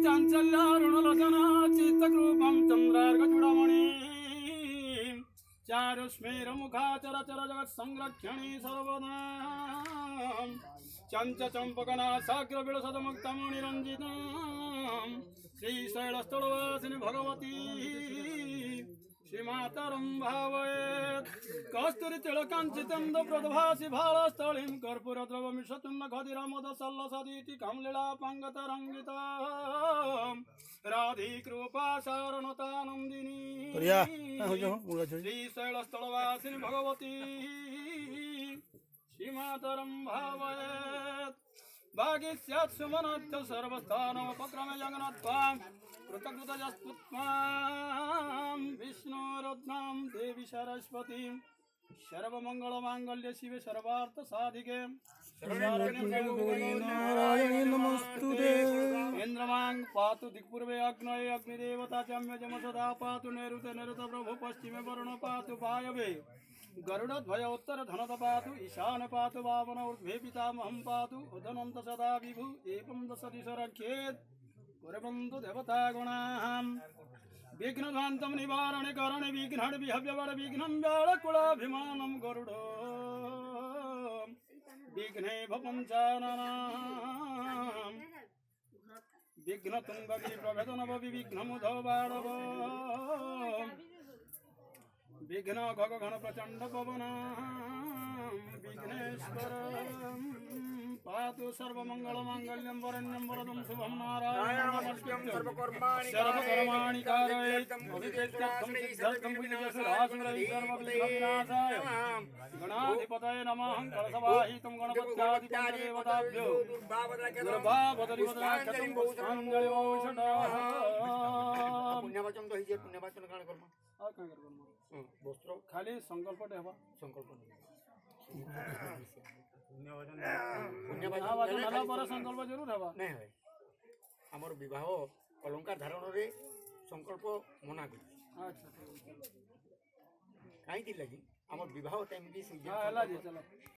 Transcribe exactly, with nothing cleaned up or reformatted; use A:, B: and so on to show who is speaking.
A: चांचल्यारुणलोचना चित्तरूपं चंद्रार्कचूड़ामणि चारुस्मेर मुखाचर चर जगत् संरक्षणी सर्वदा चंच चंपकना साग्र विलसद मुक्तमणिरंजिता श्रीशैलस्थलवासिनी भगवती श्रीमातरं भावयेत् कस्तूरी तिलकाञ्चितं प्रदभासि भालस्थलीं कर्पूरद्रवमिषतुन्न खदिरमदसल्लसदीति कमलीलापाङ्गतरङ्गिता राधिकृपा शरणतानन्दिनी श्रीशैलस्थलवासिनी भगवती श्रीमातरं भावयेत् भाग्यस्यात् सुमनत्थ सर्वस्थानोपक्रमे जगन्नाथां कृतकृतजस्तुत्वां विष्णुरत्नां देवी सरस्वतीं सर्वमङ्गलमाङ्गल्ये शिवे सर्वार्थसाधिके
B: नारायणी नमस्तुते।
A: इन्द्रमां पातु दिक्पूर्वे अग्नये अग्निदेवता चम्य जम सदा पातु नैऋते नैऋत प्रभु पश्चिमे वरुण पातु वायवे गरुड़ध्वज उत्तर धनत पातु ईशान पातु वामन ऊर्ध्वे पितामहं पातु उदनंत सदा विभु एवं दश दिश रक्षेत् कुर्वन्तु देवता गुणाः विघ्नध्वान्तं निवारणे करणे विघ्नान् विहव्यवड विघ्नं व्याळकुलाभिमानं गरुडो विघ्ने भपञ्चाननां विघ्नतुङ्गवी प्रभेदनव विघ्नमुधो बाणव विघ्न घग घन प्रचंड पवन विघ्नेश्वर पातु सर्वमंगलमांगल्यं वरण्यं वरदं शुभं नारायणं सर्वकर्माणि कारयेत् अभिषेक्तं सिद्ध्यर्थं पुण्यशुरासुरैः सर्वविघ्नविनाशाय गणाधिपतये नमः कलशवाहितं गणपत्यादिदेवताभ्यो दुर्भावदरिवदनाख्यतं पुष्पाञ्जलिं षडाः
B: पुण्यवचन तो हिजे पुण्यवचन काण कर्म
A: आ काण कर्म
B: वस्त्र
A: खाली संकल्पटे हवा
B: संकल्प पुण्यवचन
A: पुण्यवचन नाला पर संकल्प जरूर हवा
B: नहीं है हमर विवाह अलंकार धारण रे संकल्प मना कर
A: अच्छा
B: काई दिल लगी हमर विवाह टाइम भी
A: हां हला जी चलो।